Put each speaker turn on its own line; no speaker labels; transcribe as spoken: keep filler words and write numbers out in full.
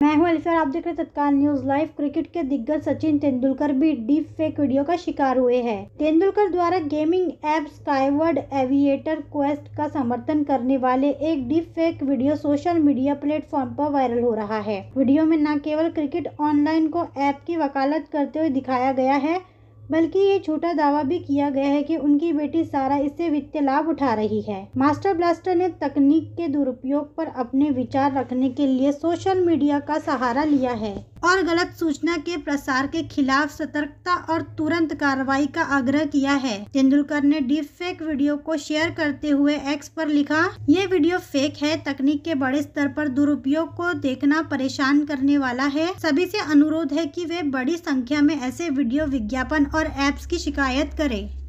मैं हूं अलिफा और आप देख रहे हैं तत्काल न्यूज लाइव। क्रिकेट के दिग्गज सचिन तेंदुलकर भी डीप फेक वीडियो का शिकार हुए हैं। तेंदुलकर द्वारा gaming app Skyward Aviator Quest का समर्थन करने वाले एक deep fake video social media platform पर वायरल हो रहा है। वीडियो में न केवल क्रिकेट ऑनलाइन को ऐप की वकालत करते हुए दिखाया गया है, बल्कि ये झूठा दावा भी किया गया है कि उनकी बेटी सारा इससे वित्तीय लाभ उठा रही है। मास्टर ब्लास्टर ने तकनीक के दुरुपयोग पर अपने विचार रखने के लिए सोशल मीडिया का सहारा लिया है और गलत सूचना के प्रसार के खिलाफ सतर्कता और तुरंत कार्रवाई का आग्रह किया है। तेंदुलकर ने डीप फेक वीडियो को शेयर करते हुए एक्स पर लिखा, ये वीडियो फेक है। तकनीक के बड़े स्तर पर दुरुपयोग को देखना परेशान करने वाला है। सभी से अनुरोध है कि वे बड़ी संख्या में ऐसे वीडियो विज्ञापन और ऐप्स की शिकायत करें।